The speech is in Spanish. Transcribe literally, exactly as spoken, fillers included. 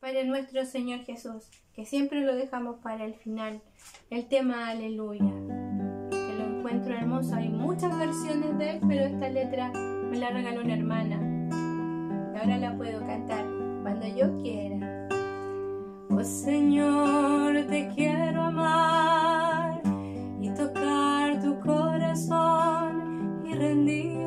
para nuestro Señor Jesús, que siempre lo dejamos para el final, el tema Aleluya, que lo encuentro hermoso. Hay muchas versiones de él, pero esta letra me la regaló una hermana y ahora la puedo cantar cuando yo quiera. Oh Señor, te quiero amar y tocar tu corazón y rendir